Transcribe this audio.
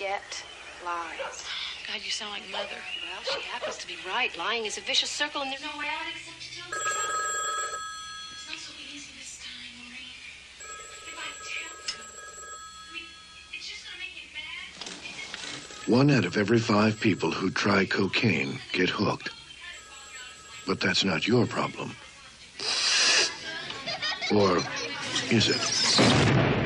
forget lies. God, you sound like Mother. Well, she happens to be right. Lying is a vicious circle, and there's no way out except to tell the truth. It's not so easy this time, Maureen. If I tell you, I mean, it's just gonna make it bad. 1 out of every 5 people who try cocaine get hooked. But that's not your problem. Or is it?